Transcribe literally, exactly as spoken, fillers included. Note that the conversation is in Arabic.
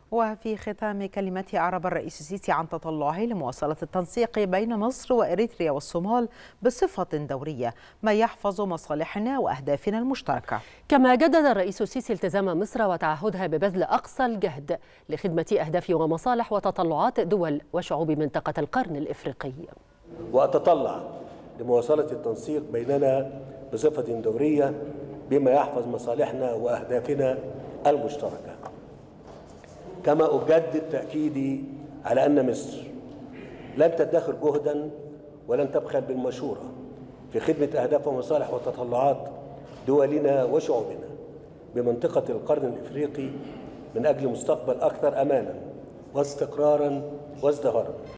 وفي ختام كلمته أعرب الرئيس السيسي عن تطلعه لمواصلة التنسيق بين مصر وإريتريا والصومال بصفة دورية ما يحفظ مصالحنا وأهدافنا المشتركة. كما جدد الرئيس السيسي التزام مصر وتعهدها ببذل أقصى الجهد لخدمة أهداف ومصالح وتطلعات دول وشعوب منطقة القرن الإفريقي. وأتطلع لمواصلة التنسيق بيننا بصفة دورية بما يحفظ مصالحنا وأهدافنا المشتركة. كما أجدد تأكيدي على أن مصر لن تدخر جهدا ولن تبخل بالمشورة في خدمة أهداف ومصالح وتطلعات دولنا وشعوبنا بمنطقة القرن الإفريقي من أجل مستقبل أكثر أمانا واستقرارا وازدهارا.